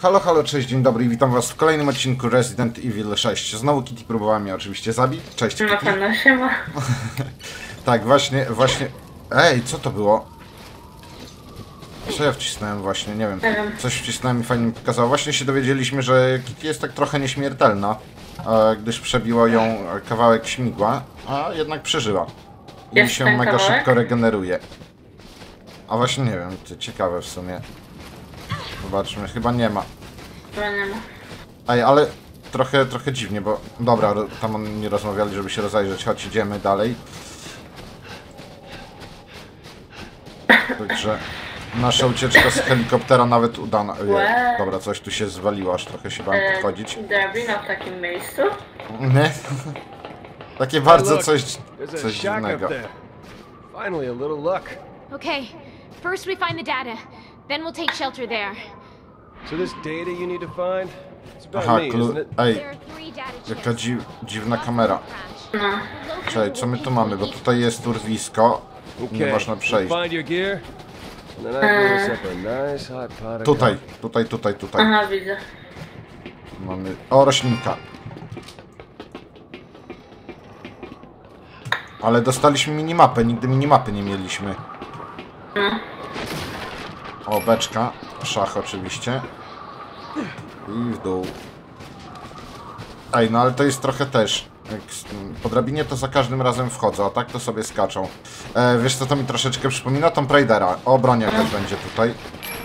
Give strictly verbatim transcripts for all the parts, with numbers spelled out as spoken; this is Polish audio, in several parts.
Halo, halo, cześć, dzień dobry i witam was w kolejnym odcinku Resident Evil sześć. Znowu Kitty próbowała mnie oczywiście zabić. Cześć, Kitty. Na pewno się ma. Tak, właśnie, właśnie... Ej, co to było? Co ja wcisnąłem właśnie? Nie wiem. Nie wiem. Coś wcisnąłem i fajnie mi pokazało. Właśnie się dowiedzieliśmy, że Kitty jest tak trochę nieśmiertelna, gdyż przebiło ją kawałek śmigła, a jednak przeżyła. I Jest się ten mega kawałek? szybko regeneruje. A właśnie nie wiem, to ciekawe w sumie. Zobaczmy, chyba nie ma. Chyba nie ma. Ej, ale trochę, trochę dziwnie, bo... Dobra, tam oni rozmawiali, żeby się rozejrzeć, chodź, idziemy dalej. Także nasza ucieczka z helikoptera nawet udana. Ojej, dobra, coś tu się zwaliło, aż trochę się bałem E, podchodzić. Drabina w takim miejscu? Nie? Takie bardzo coś, coś dziwnego. Finally a little luck. Okay, first we find the data, then we'll take shelter there. So this data you need to find? It's about Aha, me, klu... isn't it? Ej, There are three data chips. jaka dzi dziwna kamera. No. Czekaj, co my tu mamy, bo tutaj jest urwisko. Nie Okay, można przejść. find your gear, and then I brew us up a nice hot pot of Tutaj, coffee. tutaj, tutaj, tutaj. Aha, widzę. Mamy... O, roślinka. Ale dostaliśmy minimapę, nigdy minimapy nie mieliśmy. O, beczka. Szach oczywiście. I w dół. Ej, no ale to jest trochę też... Jak po drabinie to za każdym razem wchodzą, a tak to sobie skaczą. E, wiesz co to mi troszeczkę przypomina? Tomb Raidera. O, broń jakaś będzie tutaj.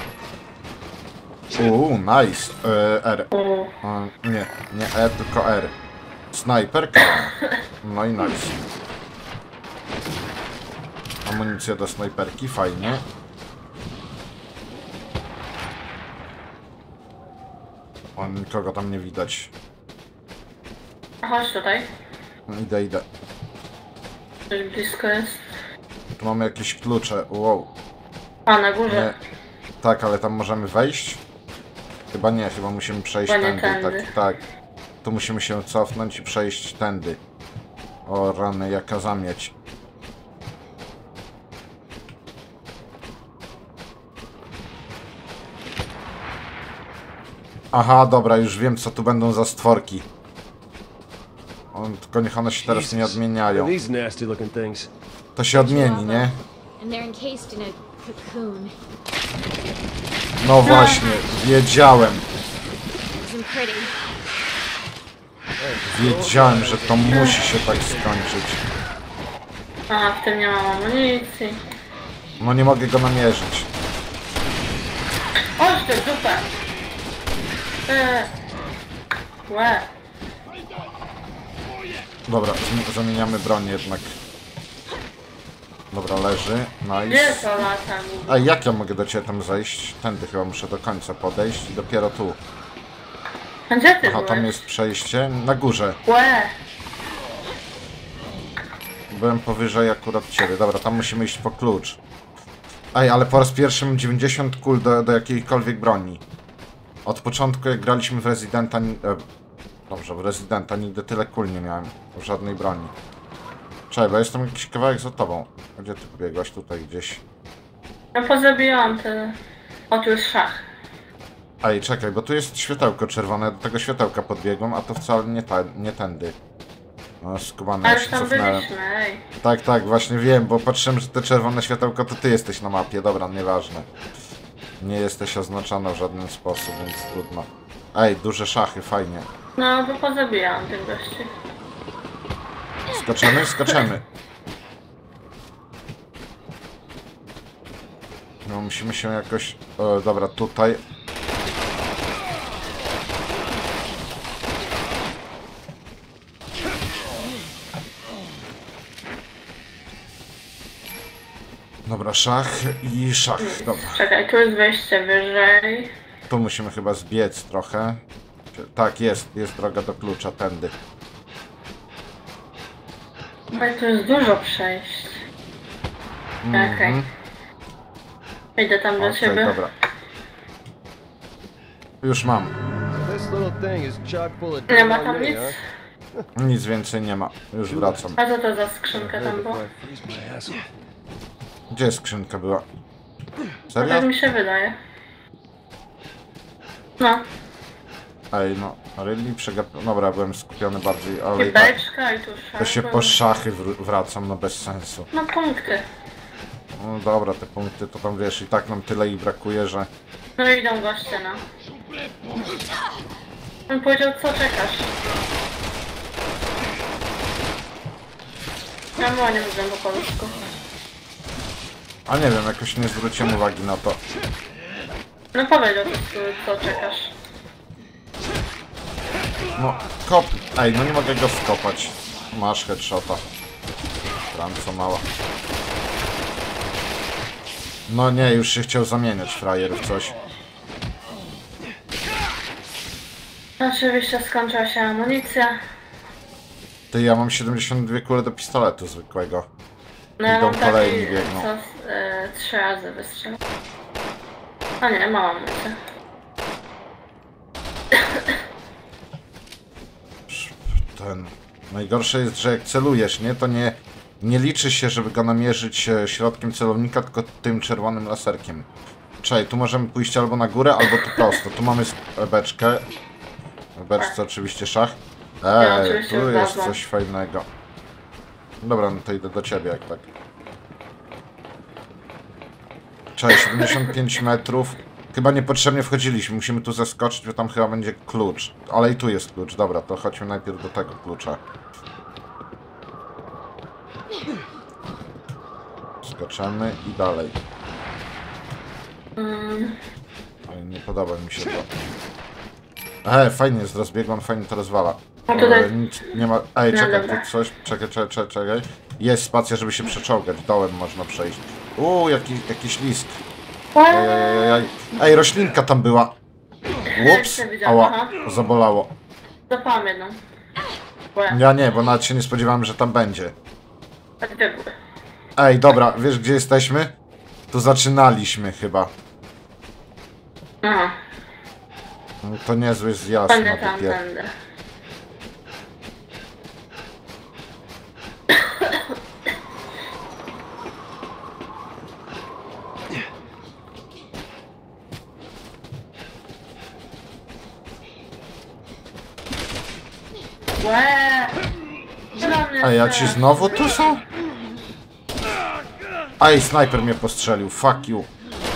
Uuu, nice. E, R. E, nie, nie E, tylko R. Snajperka. No i nice. Amunicja do snajperki, fajnie. O, nikogo tam nie widać. Chodź tutaj. Idę, idę. Coś blisko jest. Tu mamy jakieś klucze. Wow. A, na Nie. górze. Tak, ale tam możemy wejść? Chyba nie, chyba musimy przejść Chyba nie tędy. tędy. Tak, tak. Tu musimy się cofnąć i przejść tędy. O rany, jaka zamieć. Aha, dobra, już wiem co tu będą za stworki. On, tylko niech one się teraz nie Jesus, odmieniają. what are these nasty looking things? To się odmieni, nie? And they're encased in a cocoon. No właśnie, wiedziałem. Isn't pretty. Wiedziałem, że to musi się tak skończyć. A, w tym nie mam amunicji. No nie mogę go namierzyć. Chodź ty, dupę! Eee. Łe. Dobra, zmi- zamieniamy broń jednak. Dobra, leży. Gdzie Nice. to lata mi? A jak ja mogę do ciebie tam zejść? Tędy chyba muszę do końca podejść i dopiero tu. A gdzie ty Aha, tam byłeś? jest przejście. Na górze. Łe. Byłem powyżej akurat ciebie. Dobra, tam musimy iść po klucz. Ej, ale po raz pierwszy mam dziewięćdziesiąt kul do, do jakiejkolwiek broni. Od początku jak graliśmy w Residenta... ni- E, dobrze, w Residenta nigdy tyle kul nie miałem. W żadnej broni. Czekaj, bo jestem jakiś kawałek za tobą. Gdzie ty pobiegłaś? Tutaj gdzieś. No pozabijałam te... O, tu jest szach. Ej, czekaj, bo tu jest światełko czerwone. Do tego światełka podbiegłem, a to wcale nie, ta, nie tędy. No, skubany, A ja już się tam cofnąłem. byliśmy, ej. Tak, tak, właśnie wiem, bo patrzyłem, że te czerwone światełko to ty jesteś na mapie. Dobra, nieważne. Nie jesteś oznaczona w żaden sposób, więc trudno. Ej, duże szachy, fajnie. No, bo pozabijałam tych gości. Skaczemy? Skaczemy. No, musimy się jakoś... O, dobra, tutaj. Dobra, szach i szach. Dobra. Czekaj, tu jest wejście wyżej. Tu musimy chyba zbiec trochę. Tak, jest. Jest droga do klucza, tędy. Ale tu jest dużo przejść. Okej. Mhm. Idę tam do Okej, ciebie. dobra. Już mam. This little thing is chock full of Nie ma damn tam me, nic. huh? Nic więcej nie ma. Już wracam. A co to za skrzynka tam była? Freeze my ass off. Gdzie skrzynka była? No Serio? tak mi się wydaje. No. Ej, no, really? Przegap... Dobra, byłem skupiony bardziej, ale i tak. Beczka i tu To się szachy. po szachy wr wracam, no bez sensu. No punkty. No dobra, te punkty to tam wiesz, i tak nam tyle ich brakuje, że... No idą goście, no. On powiedział, co czekasz? Ja mu nie mówię po polsku. A nie wiem, jakoś nie zwróciłem uwagi na to. No powiedział, co, co czekasz. No, kop... Ej, no nie mogę go skopać. Masz headshota. Franco mała. No nie, już się chciał zamieniać frajer w coś. Oczywiście skończyła się amunicja. Ty, ja mam siedemdziesiąt dwie kule do pistoletu zwykłego. No ja Idą mam kolejni, taki, biegną. co e, trzy razy wystrzelił. A nie, mała amunicja. Ten... Najgorsze jest, że jak celujesz, nie? To nie... Nie liczy się, żeby go namierzyć e, środkiem celownika, tylko tym czerwonym laserkiem. Czekaj, tu możemy pójść albo na górę, albo tu prosto. Tu mamy sk- beczkę. W beczce oczywiście szach. Ja Eee, oczywiście tu jest znalazłam. coś fajnego. Dobra, no to idę do ciebie, jak tak. Czekaj, siedemdziesiąt pięć metrów. Chyba niepotrzebnie wchodziliśmy, musimy tu zeskoczyć, bo tam chyba będzie klucz. Ale i tu jest klucz, dobra, to chodźmy najpierw do tego klucza. Skaczemy i dalej. Mm, Ale nie podoba mi się to. E, fajnie jest rozbiegłam, fajnie to rozwala. A tutaj- E, nic nie ma... Ej, No czekaj, dobra. tu coś... Czekaj, czekaj, czekaj, czekaj. Jest spacja, żeby się przeczołgać. Dołem można przejść. Uuu, jaki, jakiś list. Ej, ej, ej, ej. Ej, roślinka tam była. Ups, nie widziałam, ała, aha. zabolało. Zapałam jedną. Łe, Ja nie, bo nawet się nie spodziewałem, że tam będzie. a dwie były. Ej, dobra, wiesz gdzie jesteśmy? Tu zaczynaliśmy chyba. Aha, No, to niezły zjazd będę na tam, dupie. będę. Łe! A ja ci znowu tu są? Ej, snajper mnie postrzelił, fuck you.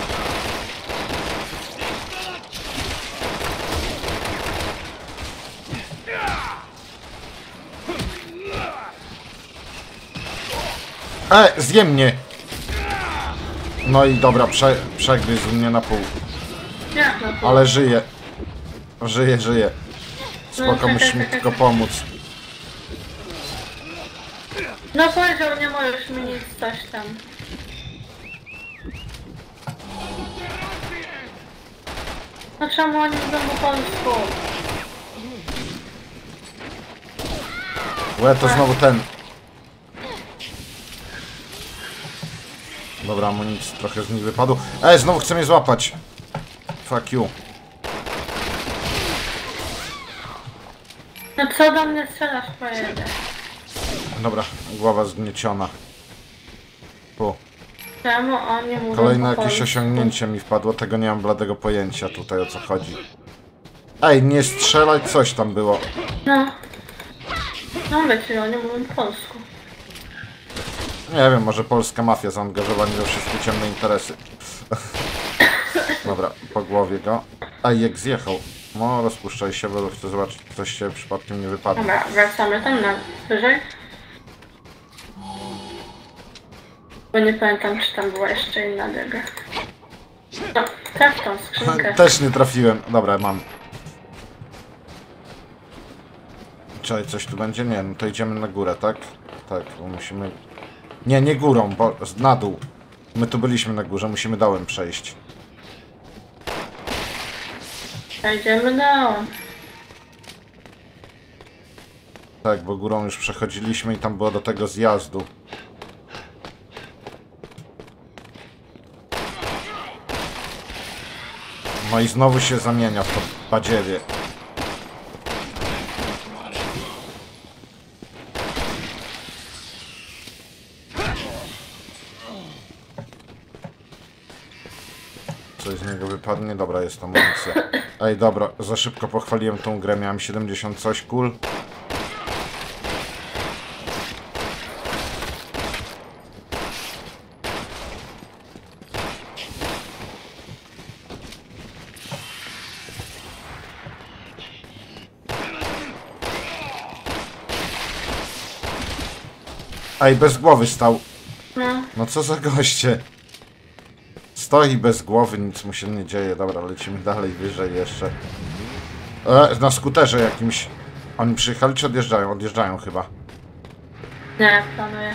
E, zje mnie! No i dobra, prze, przegryzł mnie na pół. Jak na pół? Ale żyje. Żyje, żyje. Spoko, No, musisz mi tylko pomóc. No powiedział, nie możesz mi nic, coś tam. No czemu oni mówią po polsku? Łe, to znowu ten. Dobra, amunicji trochę z nich wypadło. E, znowu chce mnie złapać. Fuck you. No co do mnie strzelasz, pojedę. Dobra, głowa zgnieciona. Pu. Czemu oni mówią Kolejne po jakieś polsku? osiągnięcie mi wpadło, tego nie mam bladego pojęcia tutaj o co chodzi. Ej, nie strzelać, coś tam było. No. No wiecie, oni mówią po polsku. Nie wiem, może polska mafia zaangażowana we wszystkie ciemne interesy. Dobra, po głowie go. Ej, jak zjechał. No, rozpuszczaj się, bo chcę zobaczyć, czy coś się przypadkiem nie wypadło. Dobra, wracamy tam na wyżej. Bo nie pamiętam, czy tam była jeszcze inna droga. No, traf tą skrzynkę. Też nie trafiłem. Dobra, mam. Czekaj, coś tu będzie? Nie, no to idziemy na górę, tak? Tak, bo musimy... Nie, nie górą, bo na dół. My tu byliśmy na górze, musimy dołem przejść. Idziemy do... Tak, bo górą już przechodziliśmy i tam było do tego zjazdu. No i znowu się zamienia w to badziewie. Coś z niego wypadło. padnie. Dobra, jest amunicja. Ej, dobra, za szybko pochwaliłem tą grę, miałem siedemdziesiąt coś kul. Ej, bez głowy stał. No. No co za goście. Stoi bez głowy, nic mu się nie dzieje. Dobra, lecimy dalej, wyżej jeszcze. E, na skuterze jakimś. Oni przyjechali czy odjeżdżają? Odjeżdżają chyba. Nie, planuję.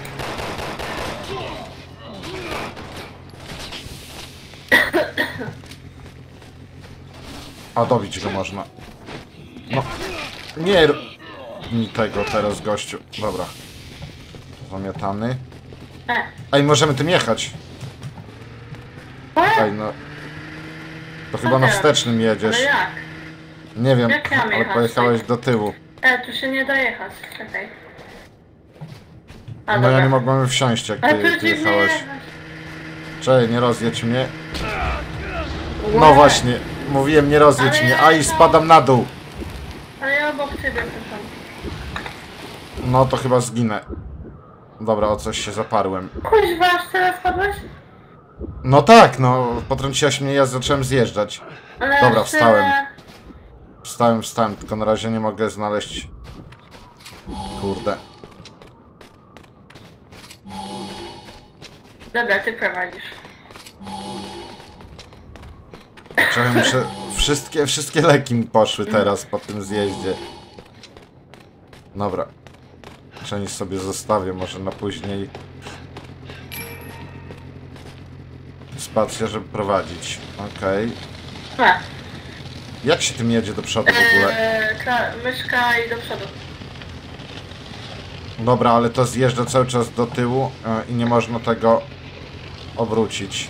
A dobić go można. No. Nie rób mi tego teraz, gościu. Dobra. Zamiatany. E. Ej, możemy tym jechać. E? Ej, no. To chyba na wstecznym jedziesz. Ale jak? Nie wiem, Jak ja mam ale jechać, pojechałeś tak? do tyłu. E, tu się nie da jechać. Czekaj. A, No dobra. ja nie mogłem wsiąść, jak Ale ty, tu ty nie jechałeś. jechać. Czekaj, nie rozjedź mnie. Łe. No właśnie, mówiłem nie rozjedź Ale mnie. ja A i to- spadam na dół. Ale ja obok ciebie proszę. No to chyba zginę. Dobra, o coś się zaparłem. Kuźwa, aż teraz padłeś? No tak, no, potrąciłaś mnie, ja zacząłem zjeżdżać. Ale Dobra, aż wstałem. tyle. Wstałem, wstałem, tylko na razie nie mogę znaleźć... Kurde. Dobra, ty prowadzisz. Czekaj, muszę... Wszystkie, wszystkie leki mi poszły teraz po tym zjeździe. Dobra. Część sobie zostawię, może na później. Spacja, żeby prowadzić. Okej. A, Jak się tym jedzie do przodu w ogóle? e, kla- myszka i do przodu. Dobra, ale to zjeżdża cały czas do tyłu e, i nie można tego obrócić.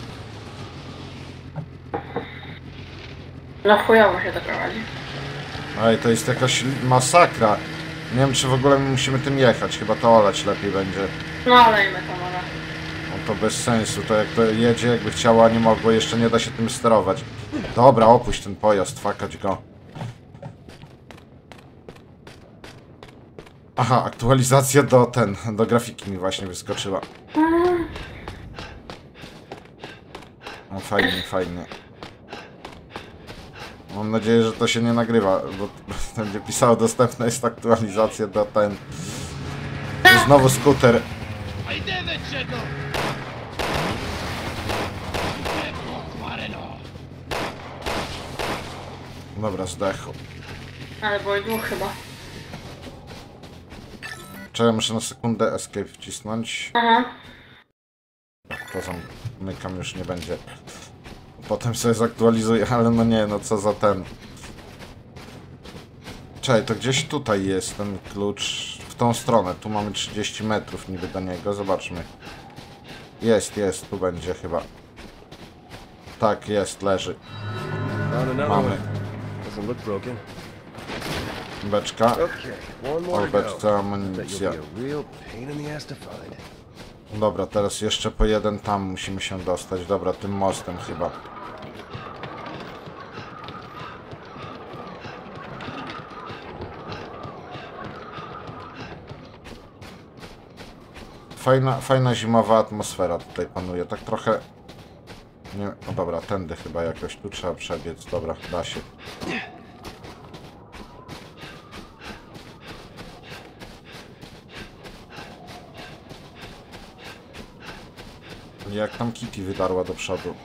No chujowo się to prowadzi. Ej, to jest jakaś masakra. Nie wiem, czy w ogóle my musimy tym jechać. Chyba to olać lepiej będzie. No olejmy to może. No to bez sensu. To jak to jedzie, jakby chciała, nie mogło. Jeszcze nie da się tym sterować. Dobra, opuść ten pojazd. Fakać go. Aha, aktualizacja do ten, do grafiki mi właśnie wyskoczyła. No fajnie, fajnie. Mam nadzieję, że to się nie nagrywa, bo będzie pisało, dostępna jest aktualizacja do ten... Znowu skuter. Dobra, zdechł. Ale było dwóch chyba. Czekaj, muszę na sekundę escape wcisnąć. Aha. To zamykam, już nie będzie. Potem sobie zaktualizuję, ale no nie, no co za ten. Czekaj, to gdzieś tutaj jest ten klucz. W tą stronę, tu mamy trzydzieści metrów niby do niego, zobaczmy. Jest, jest, tu będzie chyba. Tak, jest, leży. Found another Mamy. one. Doesn't look broken. Beczka. Okay, one more O, to go. beczce, Bet amunicja. you'll be a real pain in the ass to find. Dobra, teraz jeszcze po jeden tam musimy się dostać. Dobra, tym mostem chyba. Fajna, fajna zimowa atmosfera tutaj panuje. Tak trochę... Nie... No dobra, tędy chyba jakoś. Tu trzeba przebiec. Dobra, da się. Jak tam Kitty wydarła do przodu.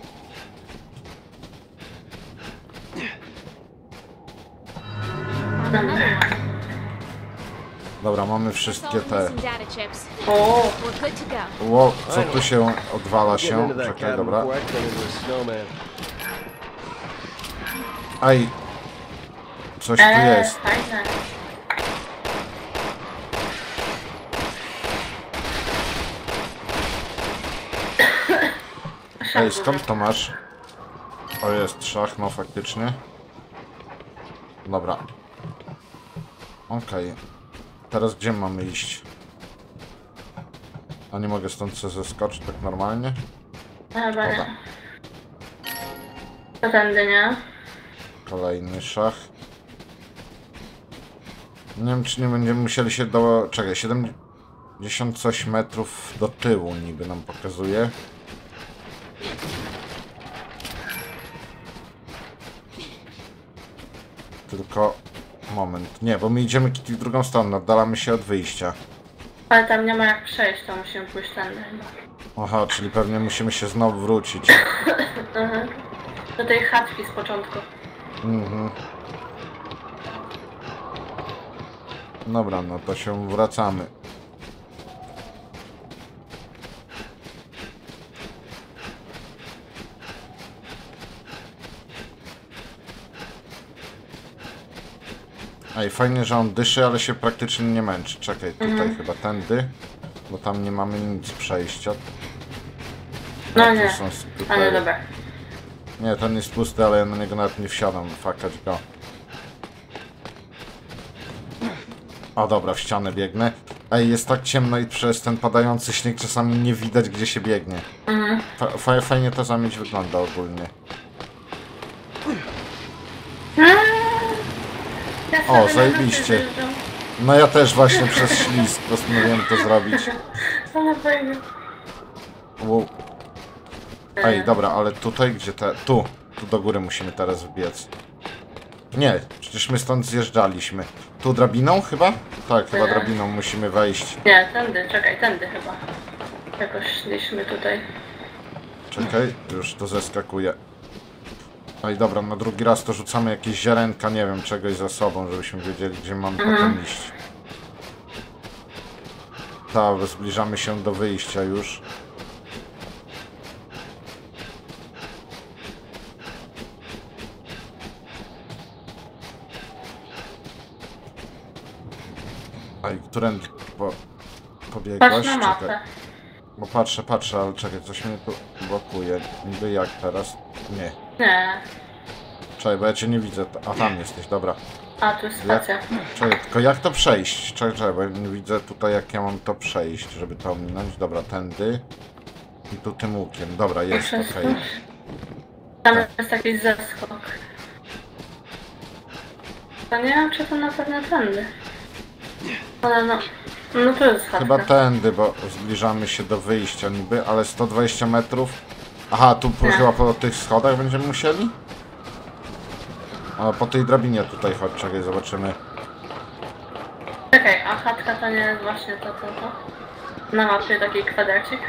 Found another one. Dobra, mamy Let's wszystkie all te... some data chips. O, We're good to go. Ło, co tu się odwala Getting się? into that Czekaj, cabin dobra. before I turn into a snowman. Ej! Coś tu eee, jest. fajne. Ej, skąd to masz? O, jest szach, no faktycznie. Dobra. Okej. Teraz gdzie mamy iść? A nie mogę stąd sobie zeskoczyć tak normalnie? Dobra, Dobra. nie. To tędy, nie? Kolejny szach. Nie wiem, czy nie będziemy musieli się do... Czekaj, siedemdziesiąt coś metrów do tyłu niby nam pokazuje. Tylko... Moment. Nie, bo my idziemy Kitty w drugą stronę, oddalamy się od wyjścia. Ale tam nie ma jak przejść, to musimy pójść tędy chyba. Aha, czyli pewnie musimy się znowu wrócić. Mhm. Do tej chatki z początku. Mhm. Dobra, no to się wracamy. Ej, fajnie, że on dyszy, ale się praktycznie nie męczy. Czekaj, tutaj Mhm. chyba tędy, bo tam nie mamy nic przejścia. No A, tu nie, są ale skutery. dobra. Nie, ten jest pusty, ale ja na niego nawet nie wsiadam. Fakać go. O dobra, w ścianę biegnę. Ej, jest tak ciemno i przez ten padający śnieg czasami nie widać, gdzie się biegnie. Mhm. Fa fajnie to zamieć wygląda ogólnie. Ja O, sobie na zajebiście. chaty zjeżdżam. No ja też właśnie przez ślizg postanowiłem to zrobić. Ale fajnie. Wow. Ej, dobra, ale tutaj, gdzie te... Tu. Tu do góry musimy teraz wbiec. Nie, przecież my stąd zjeżdżaliśmy. Tu drabiną chyba? Tak, chyba Nie. drabiną musimy wejść. Nie, tędy, czekaj, tędy chyba. Jakoś szliśmy tutaj. Czekaj, już to zeskakuje. Ej, dobra, na drugi raz to rzucamy jakieś ziarenka, nie wiem, czegoś za sobą, żebyśmy wiedzieli, gdzie mamy Mhm. potem iść. Tak, zbliżamy się do wyjścia już. Ej, którędy po, pobiegłaś? Patrz na Czekaj. mapę. Bo patrzę, patrzę, ale czekaj, coś mnie tu blokuje. Niby jak teraz? Nie. Nie. Czekaj, bo ja cię nie widzę. A tam jesteś, dobra. A, tu jest Jak, stacja. czekaj, tylko jak to przejść? Czekaj, czekaj, bo ja nie widzę tutaj jak ja mam to przejść, żeby to ominąć. Dobra, tędy. I tu tym łukiem. Dobra, jest, okej. Przeskoczyć. Tam jest jakiś zeskok. To nie wiem, czy to na pewno tędy. Ale no... No to jest chatka. Chyba tędy, bo zbliżamy się do wyjścia niby, ale sto dwadzieścia metrów. Aha, tu po, Nie. chyba po tych schodach będziemy musieli? A po tej drabinie tutaj chodź, czekaj, zobaczymy. Czekaj, a chatka to nie jest właśnie to, to, to? Na mapie taki kwadracik?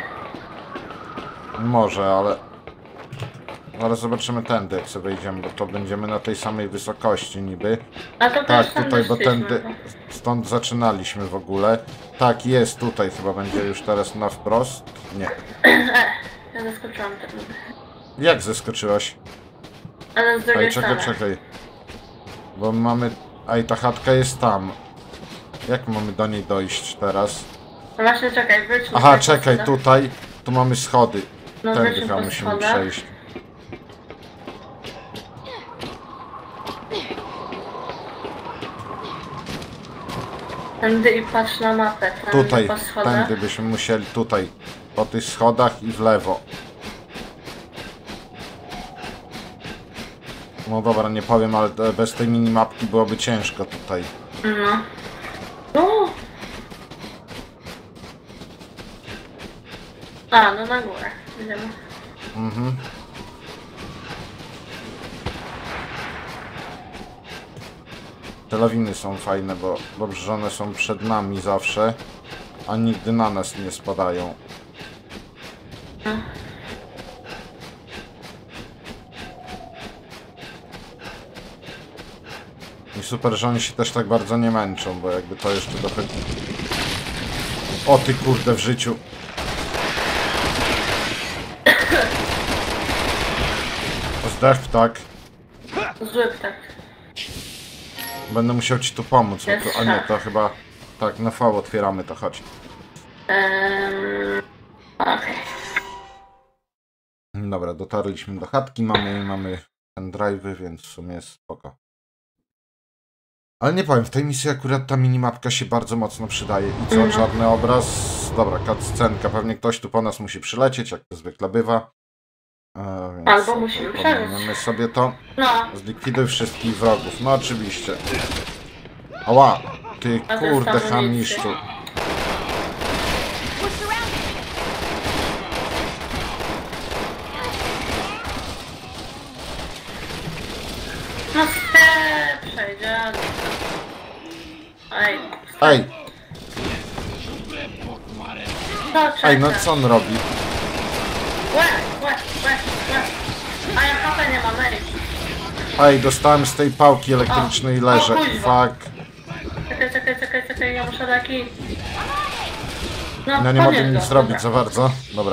Może, ale... Ale zobaczymy tędy, jak sobie wejdziemy, bo to będziemy na tej samej wysokości niby. A to Tak, też tam tutaj, bo doszliśmy, tędy... Stąd zaczynaliśmy w ogóle. Tak, jest tutaj, chyba będzie już teraz na wprost. Nie. Ja zaskoczyłam tędy. Jak zeskoczyłaś? Ale z drugiej Ej, czekaj, strony. czekaj. Bo mamy... Ej, ta chatka jest tam. Jak mamy do niej dojść teraz? No właśnie, czekaj, wróćmy. Aha, tak po czekaj, schodach. tutaj. Tu mamy schody. No, Tędy wróćmy chyba po musimy schodach. przejść. Tędy i patrz na mapę. Tędy Tutaj, po schodach. tędy byśmy musieli, tutaj. Po tych schodach i w lewo. No dobra, nie powiem, ale bez tej minimapki byłoby ciężko tutaj. No. O! A, no na górę. Idziemy. Mhm. Te lawiny są fajne, bo dobrze, że one są przed nami zawsze, a nigdy na nas nie spadają. No. I super, że oni się też tak bardzo nie męczą, bo jakby to jeszcze dochodzi... O ty kurde, w życiu. Zdech, tak. Zły ptak. Będę musiał ci tu pomóc, bo Jest to, a nie, szach. to chyba... Tak, na V otwieramy to, chodź. Ehm... Okej. Dobra, dotarliśmy do chatki, mamy, mamy pendrive'y, więc w sumie jest spoko. Ale nie powiem, w tej misji akurat ta minimapka się bardzo mocno przydaje. I co, Mhm. czarny obraz? Dobra, cutscenka, pewnie ktoś tu po nas musi przylecieć, jak to zwykle bywa. E, więc Albo musimy pominiemy przeżyć. sobie to. No, Zlikwiduj wszystkich wrogów. No oczywiście. Ała! Ty A kurde zestaw chamiszczu. We're surrounded. no ste, przejdziemy. Ej, Ej! to Ej, no czeka. co on robi? Łe, łe, łe, łe. A ja H P nie mam, ej. Ej, dostałem z tej pałki elektrycznej i leżę. O, kuźwa. Fuck. Czekaj, czekaj, czekaj, czekaj, ja muszę taki... No, Ja nie mogę podnieś nic go, zrobić dobra. za bardzo. Dobra.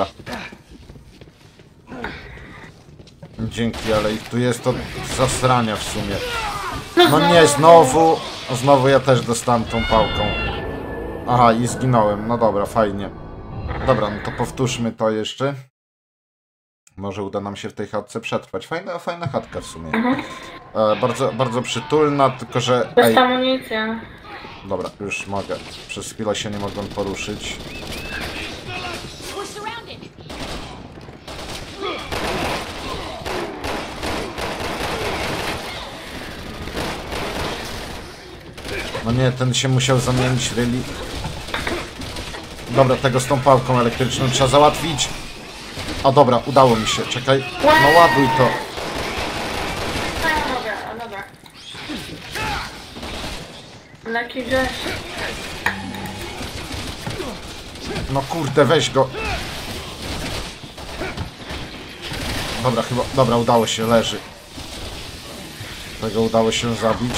Dzięki, ale ich tu jest od zasrania w sumie. No nie, znowu. Znowu ja też dostałem tą pałką. Aha, i zginąłem. No dobra, fajnie. Dobra, no to powtórzmy to jeszcze. Może uda nam się w tej chatce przetrwać. Fajna, fajna chatka w sumie. E, bardzo, bardzo przytulna, tylko że... Bez Ej, amunicji. dobra, już mogę. Przez chwilę się nie mogłem poruszyć. We're surrounded. No nie, ten się musiał zamienić, really. Dobra, tego z tą pałką elektryczną trzeba załatwić. O dobra, udało mi się, czekaj. No ładuj to. No ja mogę, a dobra. Leki gdzieś. No kurde, weź go. Dobra, chyba, dobra, udało się, leży. Tego udało się zabić.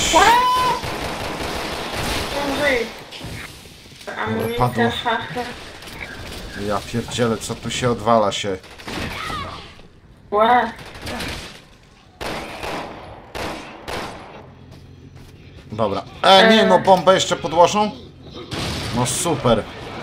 Andrzej. Padło. Amunicja, szachy. Ja pierdzielę, co tu się odwala się. Łe. Dobra. E, nie, no bombę jeszcze podłożą? No super.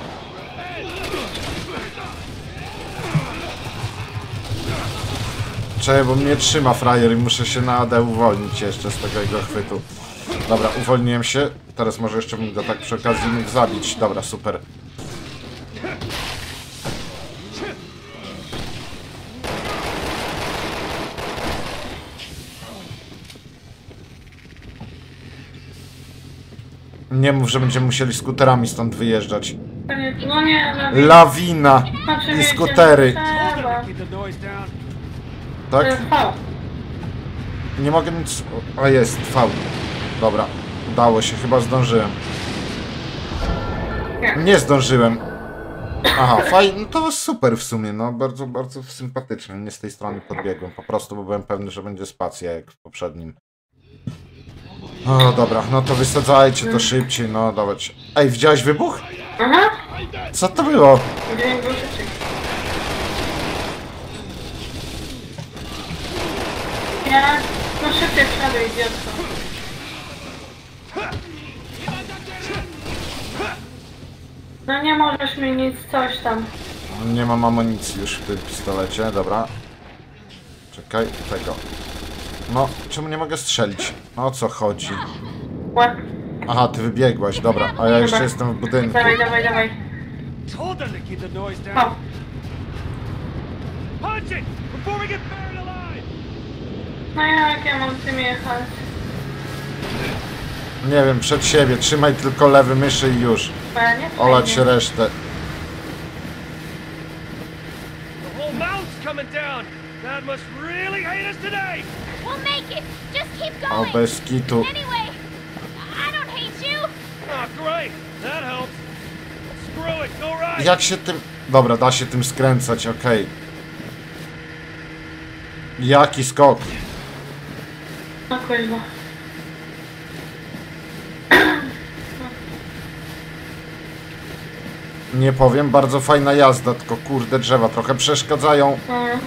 Czekaj, bo mnie trzyma frajer i muszę się na A D uwolnić jeszcze z tego jego chwytu. Dobra, uwolniłem się. Teraz może jeszcze bym go tak przy okazji mógł zabić. Dobra, super. Nie mów, że będziemy musieli skuterami stąd wyjeżdżać. No nie, no Lawina i oczywiście, skutery. trzeba. Tak? To jest V. Nie mogę nic... O, jest, V. Dobra, udało się, chyba zdążyłem. Nie. Nie zdążyłem. Aha, fajnie, no to super w sumie, no bardzo, bardzo sympatyczne. Nie z tej strony podbiegłem, po prostu, bo byłem pewny, że będzie spacja jak w poprzednim. O, dobra, no to wysadzajcie to szybciej, no dawać. Ej, widziałeś wybuch? Aha. Co to było? Dźwięk był szybciej. Ja... No szybciej wsiadę, idiotko. No nie możesz mi nic, coś tam. Nie mam amunicji już w tym pistolecie, dobra. Czekaj, tego. No, czemu nie mogę strzelić? No o co chodzi? Łe. Aha, ty wybiegłaś, dobra, a ja jeszcze jestem w budynku. Dawaj, dawaj, dawaj. Told them to keep the noise down. O. Punch it before we get buried alive. No jak ja mam z tym jechać? Nie wiem, przed siebie, trzymaj tylko lewy myszy i już. Bo ja nie Olać się fajnie. resztę. The whole mountain's coming down. Dad must really hate us today. We'll make it. Just keep O, going. bez kitu. Anyway, I don't hate you. Oh, great. That helps. Screw it. Go right. Jak się tym... Dobra, da się tym skręcać, okej. Jaki skok. No kurwa. Nie powiem, bardzo fajna jazda, tylko kurde drzewa trochę przeszkadzają. Mm.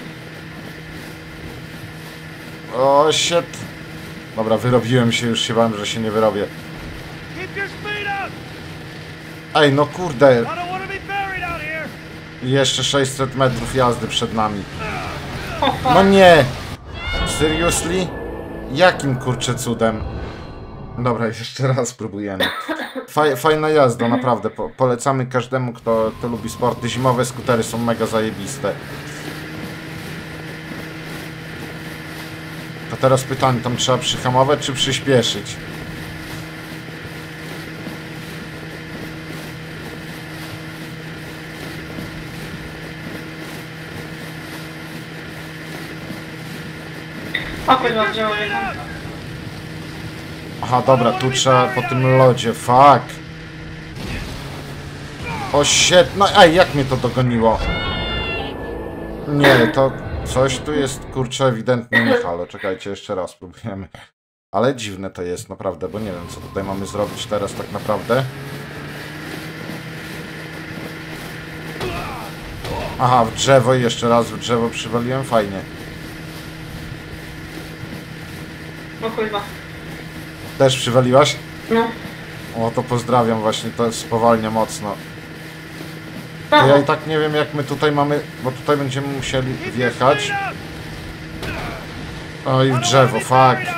O, shit. Dobra, wyrobiłem się, już się bałem, że się nie wyrobię. Keep your speed up. Ej, no kurde. I don't want to be buried out here. Jeszcze sześćset metrów jazdy przed nami. O, fuck. No nie! Seriously? Jakim kurczę cudem? Dobra, jeszcze raz próbujemy. Faj, fajna jazda, naprawdę. Po, polecamy każdemu, kto, kto lubi sporty. Zimowe skutery są mega zajebiste. teraz pytanie, tam trzeba przyhamować czy przyspieszyć? O kurwa, wzięło mnie. Aha, dobra, tu trzeba po tym lodzie, fuck. O shit, no ej, jak mnie to dogoniło? Nie, to coś tu jest, kurczę, ewidentnie nie halo. Czekajcie, jeszcze raz próbujemy. Ale dziwne to jest, naprawdę, bo nie wiem, co tutaj mamy zrobić teraz tak naprawdę. Aha, w drzewo i jeszcze raz w drzewo przywaliłem, fajnie. O kurwa. Też przywaliłaś? No. O, to pozdrawiam właśnie, to spowalnia mocno. To ja i tak nie wiem, jak my tutaj mamy, bo tutaj będziemy musieli wjechać. Oj, w drzewo, fuck.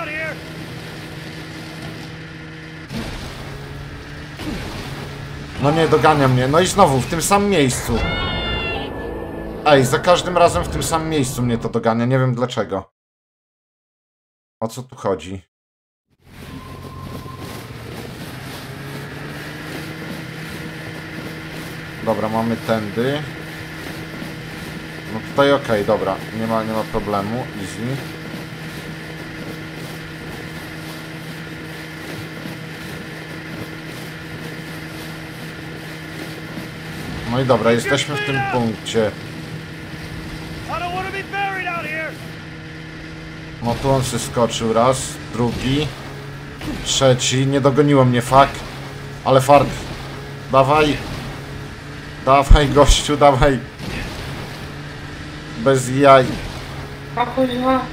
No nie, dogania mnie. No i znowu, w tym samym miejscu. Ej, za każdym razem w tym samym miejscu mnie to dogania, nie wiem dlaczego. O co tu chodzi? Dobra, mamy tędy. No tutaj okej, okay, dobra. Nie ma, nie ma problemu. Easy. No i dobra, jesteśmy w tym punkcie. No tu on się skoczył raz, drugi, trzeci. Nie dogoniło mnie, fuck. Ale fart. Dawaj. Dawaj, gościu, dawaj. Bez jaj. O kurwa.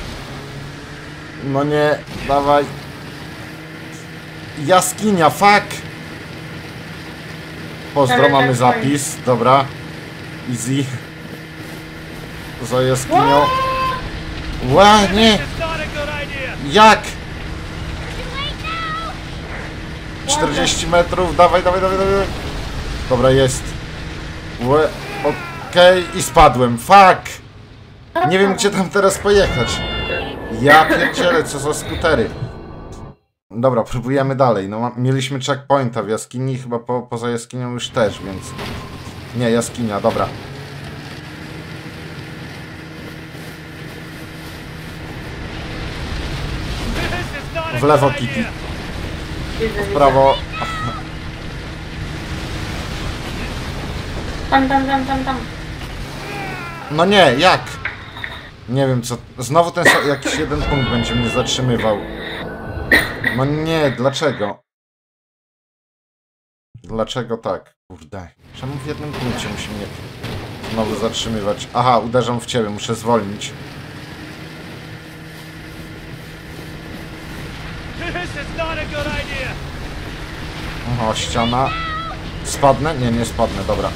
No nie, dawaj. Jaskinia, fuck. Pozdro, mamy zapis, dobra. Easy. Za jaskinią. Ła, nie. Jak? czterdzieści metrów, dawaj, dawaj, dawaj, dawaj. Dobra, jest. Łe, okej, okay. I spadłem, fuck. Nie wiem, gdzie tam teraz pojechać. Ja pierdzielę, co za skutery. Dobra, próbujemy dalej. No, mieliśmy checkpointa w jaskini, chyba po, poza jaskinią już też, więc... Nie, jaskinia, dobra. W lewo, Kitty. W prawo. Tam, tam, tam, tam, tam. No nie, jak? Nie wiem co... Znowu ten jakiś jeden punkt będzie mnie zatrzymywał. No nie, dlaczego? Dlaczego tak? Kurde. Czemu w jednym punkcie musi mnie znowu zatrzymywać? Aha, uderzam w ciebie, muszę zwolnić. O, ściana. Spadnę? Nie, nie spadnę, dobra.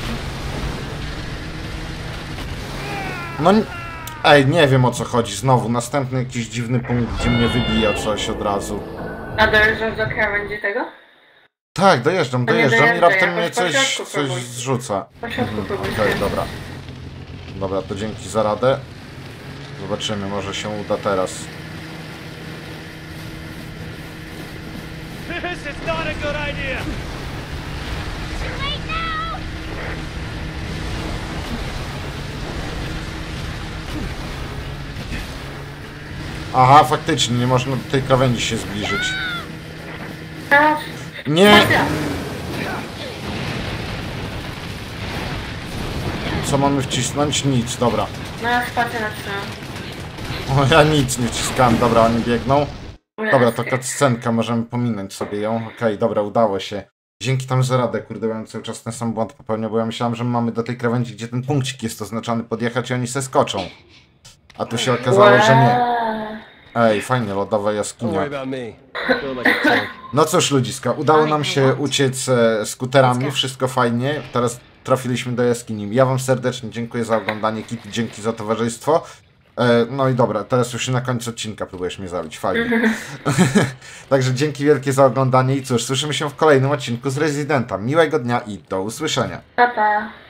No... Ej, nie wiem o co chodzi. Znowu, następny jakiś dziwny punkt, gdzie mnie wybija coś od razu. A dojeżdżasz do krawędzi tego? Tak, dojeżdżam, To nie dojeżdżam i dojeżdżaj, raptem mnie jakoś po coś, środku coś próbuj. zrzuca. Po środku Mhm, próbuj. okej, dobra. Dobra, to dzięki za radę. Zobaczymy, może się uda teraz. This is not a good idea. Aha, faktycznie, nie można do tej krawędzi się zbliżyć. Teraz. Nie! Co mamy wcisnąć? Nic, dobra. No ja spację nacisnąłem. O, ja nic nie wciskałem, dobra, oni biegną. Dobra, to cutscenka, możemy pominąć sobie ją. Okej, okay, dobra, udało się. Dzięki tam za radę, kurde, ja cały czas ten sam błąd popełniał, bo ja myślałem, że mamy do tej krawędzi, gdzie ten punkcik jest oznaczony, podjechać i oni se skoczą. A tu się okazało, że nie. Ej, fajnie, lodowa jaskinia. No cóż, ludziska, udało nam się uciec e, skuterami, wszystko fajnie. Teraz trafiliśmy do jaskini. Ja wam serdecznie dziękuję za oglądanie, Kitty, dzięki za towarzystwo. E, no i dobra, teraz już na końcu odcinka próbujesz mnie zabić, fajnie. Także dzięki wielkie za oglądanie i cóż, słyszymy się w kolejnym odcinku z Residenta. Miłego dnia i do usłyszenia. Pa, pa.